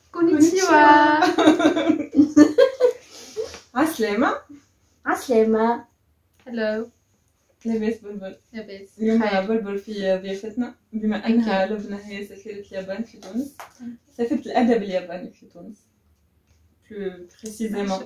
كونيتشيوا. عسلامة. عسلامة. هلو. لاباس بلبل؟ لاباس. اليوم بلبل في ضيافتنا بما انها لبنى هي سفيرة اليابان في تونس، سفيرة الادب الياباني في تونس plus précisément.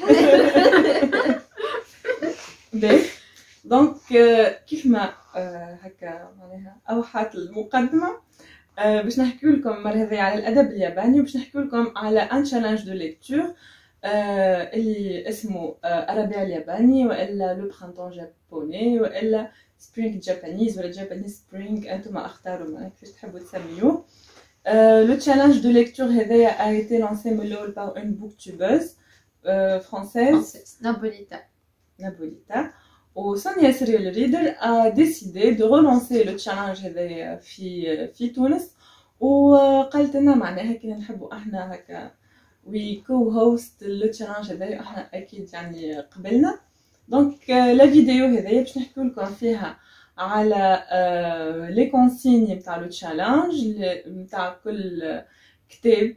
دونك كيف ما هكا معناها اوحت المقدمة باش نحكي لكم المره هذه على الادب الياباني، وباش نحكي لكم على ان تشالنج دو ليكتور اللي اسمه الربيع الياباني، والا لو برانتون جابوني، والا سبرينغ جابانيز، ولا جابانيز سبرينغ، انتم اختاروا ما كيفاش تحبوا تسميوه. لو تشالنج دو ليكتور هذايا a été lancé من الاول par une booktubeuse française Napolita. وسونيا سريال ريدر a décidé de relancer le challenge هذايا في تونس، وقالت لنا معناها كي نحبوا احنا هكا وي كو هوست لو تشالنج هذايا، احنا اكيد يعني قبلنا. دونك لا فيديو هذايا باش نحكي لكم فيها على لي كونسيني نتاع لو تشالنج نتاع كل كتاب،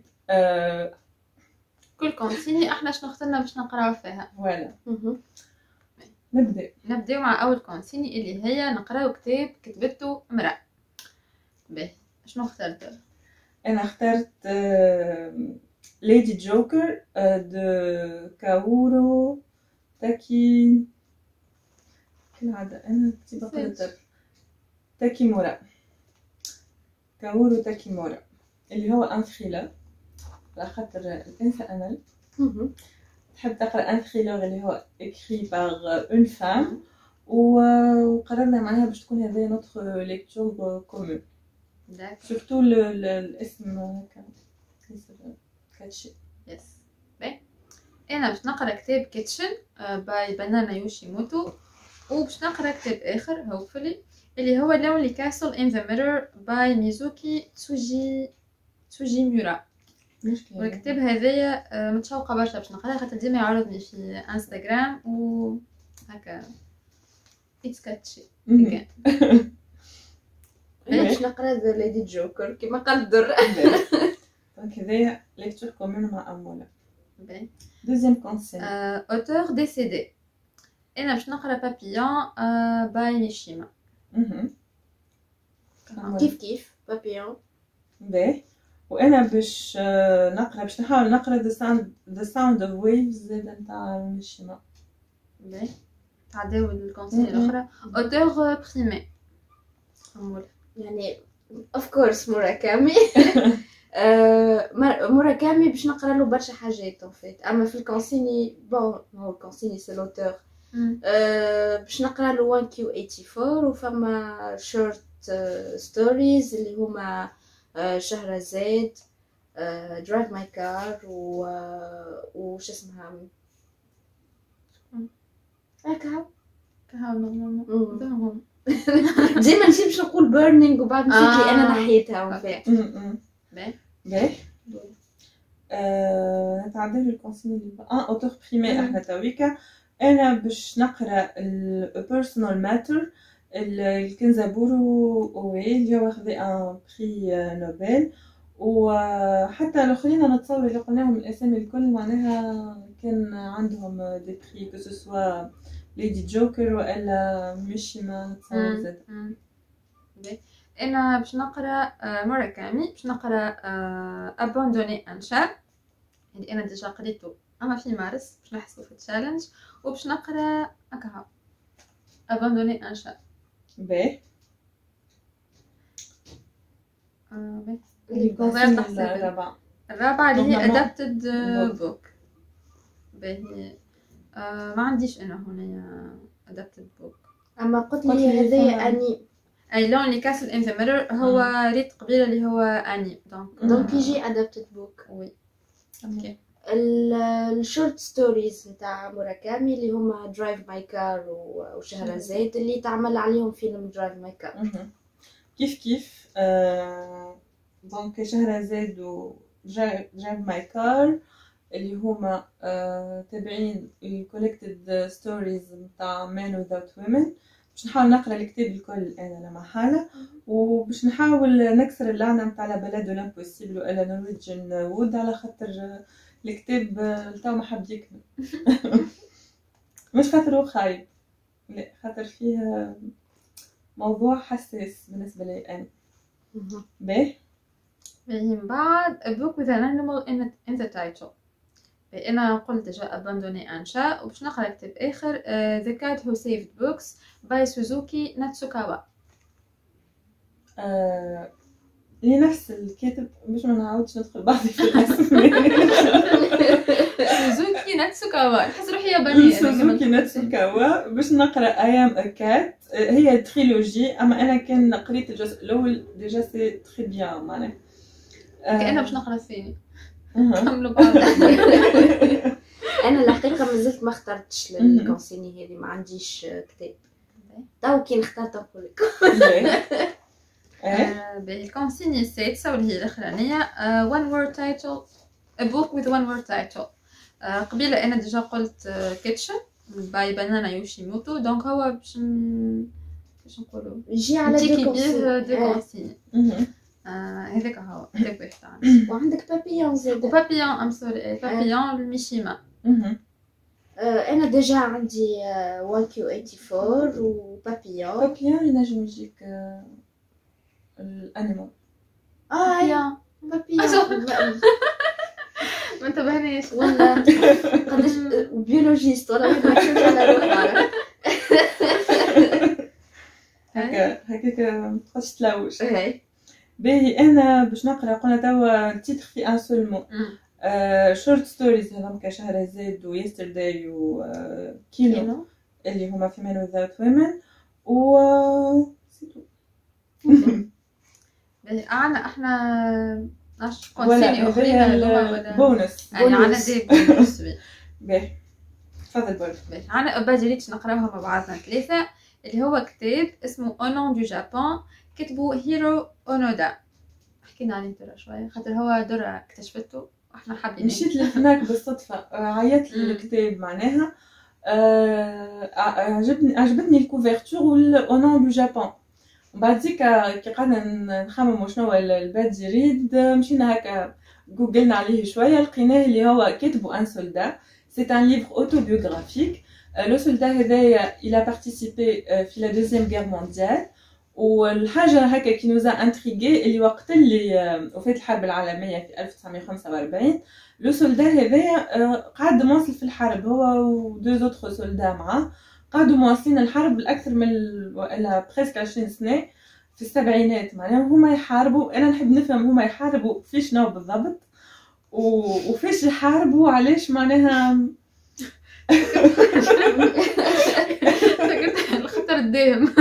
كل كونسيني احنا شنو اخترنا باش نقراو فيها. فوالا نبداو مع اول كونسيني اللي هي نقراو كتاب كتبته امرأة. باهي شنو اخترت؟ انا اخترت ليدي جوكر دو كاورو تاكي، كالعادة انا كنت بقرا تاكيمورا، كاورو تاكيمورا، اللي هو ان ثريلر، على خاطر الانثى امل تحب تقرا ان ثريلر اللي هو écrit par une femme، وقررنا معناها باش تكون هذه notre lecture commune. سورتو الاسم هكا كاتشي. يس. باهي انا باش نقرا كتاب كيتشن باي بانانا يوشيموتو، وباش نقرا كتاب اخر هوبفلي اللي هو لونلي كاسل ان ذا ميرور باي ميزوكي تسوجي ميورا. والكتاب هذايا متشوقه برشا باش نقراه، خاطر ديما يعرضني في انستغرام و هكا اتس كاتشي. باش نقرا ذا ليدي جوكر كيما قال در. دونك هذايا ليكتور كومون مع امولا. باهي دوزيام كونسيل اوتور ديسيدي، انا باش نقرا بابيون باي ميشيما. كيف بابيون. باهي وانا باش نقرا باش نحاول نقرا ذا ساوند اوف ويفز زاد نتاع ميشيما. باهي تعداو الكونسيل الاخرى. اوتور بريمي يعني اوف كورس موراكامي. موراكامي باش نقرا له برشا حاجات ان فيت، اما في الكونسيني بون هو الكونسيني سي لوتور باش نقرا له 1Q84، وفما شورت ستوريز اللي هما شهرزاد، درايف ماي كار، وش اسمها هكا نورمالمون ديما نمشي باش نقول بيرنينغ وبعد نسيت لي انا نحيتها وفات. باهي نتعداو الكونسيني اللي اوتور بريمي احنا تويكا. انا باش نقرا البيرسونال ماتر الكنزابورو اوي اللي هو واخد ان بري نوبل، وحتى الاخرين نتصور اللي قلناهم الاسامي الكل معناها كان عندهم دي بري كو سوا ليدي جوكر والا ميشيما نتصور زاد. انا باش نقرا موراكامي، باش نقرا اباندوني ان شاب اللي انا ديجا قريته اما في مارس باش نحسبو في التشالنج، وباش نقرا هكا اباندوني ان شاب. باهي الرابعة اللي هي adapted book. باهي ما عنديش انا هنا adapted book، اما قلت لي هذايا اني اي لونلي كاسل ان ذا ميرور هو ريت قبيله اللي هو اني دونك يجي adapted book. وي اوكي. الشورت ستوريز نتاع موراكامي اللي هما درايف ماي كار وشهرزاد اللي تعمل عليهم فيلم درايف ماي كار. كيف دونك شهرزاد و درايف ماي كار اللي هما تابعين الكولكتد ستوريز نتاع Men Without Women. باش نحاول نقرا الكتاب الكل انا لا محاله، وباش نحاول نكسر اللعنه نتاع لا بلاد لامبوسيبل ولا نورويجن وود، على خاطر الكتاب تو ما حب يكمل. مش خاطر هو خايب، لا خاطر فيه موضوع حساس بالنسبه لي انا. باهي من بعد a book with an animal in the title. أنا قلت جا abandonné un chat، وباش نقرا كتاب آخر The Cat Who Saved Books by Suzuki Natsukawa. لنفس الكاتب، مش ما نعاودش ندخل بعضي في الاسم. سوزوكي ناتسوكاوا، نحس روحي يابانية. سوزوكي ناتسوكاوا باش نقرا I Am a Cat، هي تريلوجي، اما انا كان قريت الجزء الاول ديجا سي تري بيان معناها. كأنها باش نقرا الثاني. كملوا بعض. انا الحقيقه مازلت ما اخترتش الكونسيني هذه، ما عنديش كتاب تو كي نختار نقول لك. بالكونسيني السادسة واللي هي الأخرانية one word title a book with one word title. قبيلة أنا ديجا قلت كيتشن باي بانانا يوشيموتو، دونك هو باش نقولوا يجي على دي كونسيني. هذاك هو كتاب واحد عندي. وعندك بابيون زاد. وبابيون ام سوري بابيون الميشيما. انا ديجا عندي 1Q84 وبابيون. بابيون ينجم يجيك الانيمال. بابيون ما انتبهنيش ولا قداش بيولوجيست ولا واحد ما يكتبش على روحه. هكاك تخش تلوش. باهي انا باش نقرا قلنا توا التيتر في ان سول مو. شورت ستوريز هذوما شهرزاد ويسترداي وكيلو اللي هما في مان وذاوت ويمن و سيتو. باهي احنا ناش كونسيني اخرين ولا بونس يعني عنا دي بونس. باهي تفضل بول. باهي انا باجريتش نقراوها مع بعضنا ثلاثه، اللي هو كتاب اسمه او نون دو جابان، كتبوا هيرو اونودا. حكينا عليه ترى شويه خاطر هو درة اكتشفته واحنا حابين. مشيت لهناك بالصدفه، عيطت الكتاب معناها. عجبتني الكوفرتور او نون دو جابان. بعد ذيك كي قعدنا نخمم شنو الباد يريد، مشينا هكا جوجلنا عليه شويه، لقيناه اللي هو كاتبو ان سولدا. سي ان ليفر اوتوبيوغرافيك. لو سولدا هذايا il a participé في لا دوزيام غير مونديال، والحاجه هكا كي نوزا انتريغي اللي وقت اللي وفات الحرب العالميه في 1945 لو سولدا هذايا قعد مواصل في الحرب، هو ودو زوتر سولدا معاه، قعدوا مواصلين الحرب الاكثر من ولا بريسك 20 سنه في السبعينات معناها هما يحاربوا. انا نحب نفهم هما يحاربوا في شنو بالضبط وفيش يحاربوا علاش معناها. الخطر الداهم.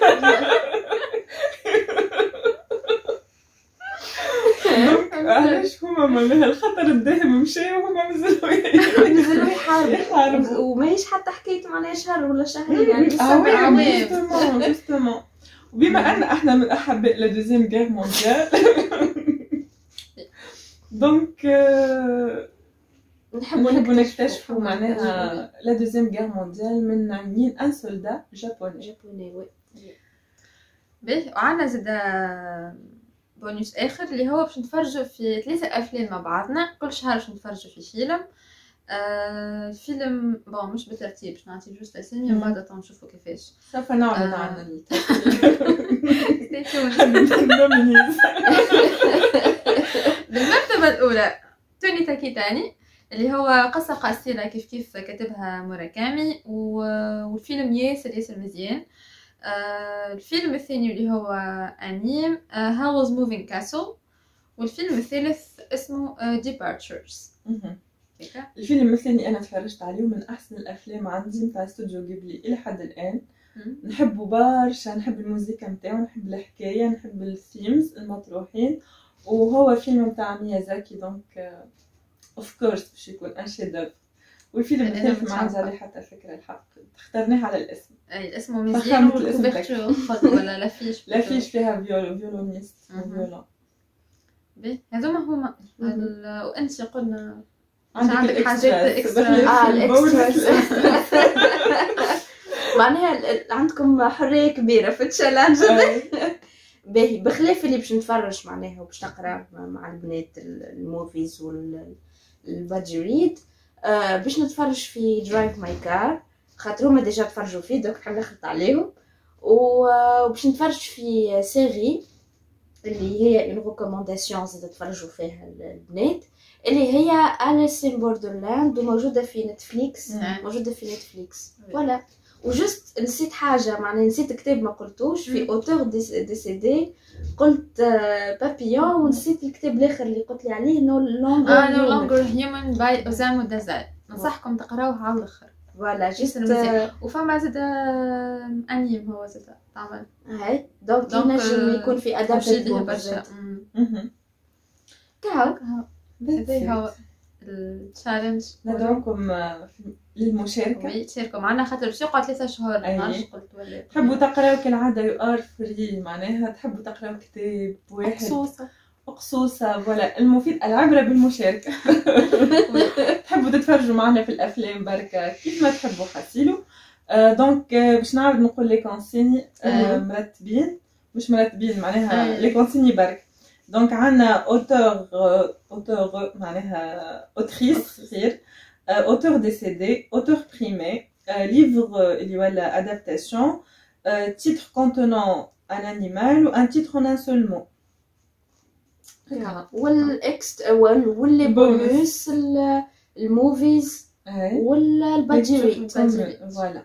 علاش هما معناها الخطر الداهم مشى وهما مازالوا يحاربوا وماهيش حتى حكايه معناها شهر ولا شهرين يعني جوستومون. وبما ان احنا من احباء لا دوزيام غير مونديال دونك نحبوا نكتشفوا معناها لا دوزيام غير مونديال من مين ان سولدا جابوني. وي. باهي وعندنا زاد بونيس اخر اللي هو باش نتفرجوا في 3 افلام مع بعضنا، كل شهر باش نتفرجوا في فيلم. الفيلم بون مش بالترتيب، باش نعطي جوست اسامي ومن بعد نشوفوا كيفاش سوف نعرض عن بالمرتبه الاولى توني تاكيتاني اللي هو قصه قصيره كيف كتبها موراكامي، والفيلم ياسر مزيان. الفيلم الثاني اللي هو انيم هاوز موفينج كاسل، والفيلم الثالث اسمه ديبارتشرز. الفيلم الثاني انا تفرجت عليه من احسن الافلام عندي نتاع استوديو غيبلي الى حد الان. نحبه برشا، نحب الموسيقى نتاعو، نحب الحكايه، نحب الثيمز المطروحين، وهو فيلم نتاع ميازاكي دونك اوف كورس باش يكون ان شيدوف. والفيلم الثالث ما عندي عليه حتى فكره الحق، اخترناه على الاسم. اي الاسم مزيان والكوفرتور ولا لافيش فيها فيولونيست فيولون. باهي هذوما هما وانت قلنا عندك حاجات الاكستراس معناها عندكم حريه كبيره في التشالنج. باهي بخلاف اللي باش نتفرج معناها وباش نقرا مع البنات الموفيز والبادجي ريد، باش نتفرج في درايف ماي كار خاطر هما ديجا تفرجوا فيه دوك بحال نخلط عليهم، وباش نتفرج في سيري اللي هي اون ريكومونداسيون زاد تفرجوا فيها البنات، اللي هي أليس إن بوردرلاند وموجوده في نتفليكس. موجوده في نتفليكس فوالا. وجست نسيت حاجه معناها نسيت كتاب ما قلتوش في اوتور ديسيدي، قلت بابيون ونسيت الكتاب الاخر اللي قلت لي عليه نو لونجر هيومن باي اوزامو دازاي، ننصحكم تقراوه على الاخر. فوالا جست وفما زاد انيم هو زاد تعمل هاي دونك ينجم يكون في ادابتيف برشا. كاو هذا هو التشالنج. ندعوكم للمشاركة. تشاركوا معنا خاطر باش يقعد 3 شهور. ماش قلت ولا تحبوا تقراو كالعادة يو ار فري، معناها تحبوا تقراو كتاب واحد قصوصة ولا المفيد العبرة بالمشاركة. تحبوا تتفرجوا معنا في الأفلام بركة كيف ما تحبوا حسيلو. دونك باش نعرض نقول لي كونسيني مرتبين مش مرتبين معناها لي كونسيني برك. دونك عندنا اوتور معناها اوتريس خير، اوتور ديسيدي، اوتور بريمي، ليفر اللي ولا ادابتاسيون، تيتر كونتونون ان انيمال و ان تيتر ان سول مو. والاكست واللي بونوس الموفيز ولا البادجيري فوالا.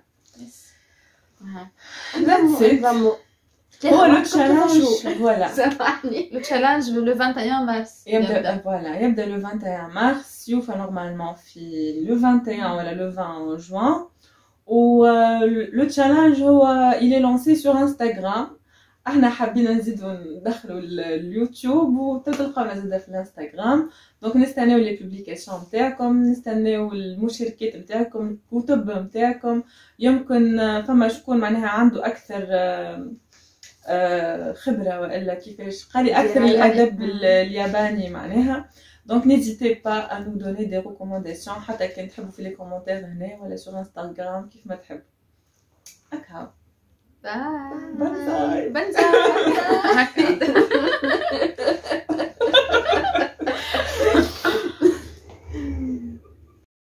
هو لو تشالنج فوالا. لو تشالنج لو 21 مارس يبدا فوالا يبدا لو 21 مارس يوفى نورمالمون في لو 21 ولا لو 20 جوان. و لو تشالنج هو il est lancé sur Instagram. احنا حابين نزيدو ندخلوا اليوتيوب وتلقاونا زاده في الانستغرام. دونك نستناو لي بوبليكاسيون نتاعكم، نستناو المشاركات نتاعكم، الكتب نتاعكم. يمكن فما شكون معناها عنده اكثر خبره والا كيفاش قاري اكثر الادب الياباني معناها. دونك نيزيتي با ا نو دوني دي ريكومونداسيون حتى كان تحبوا في لي كومونتير هنا ولا سور انستغرام كيف ما تحبوا. هكا باي بانزاي بنزاي.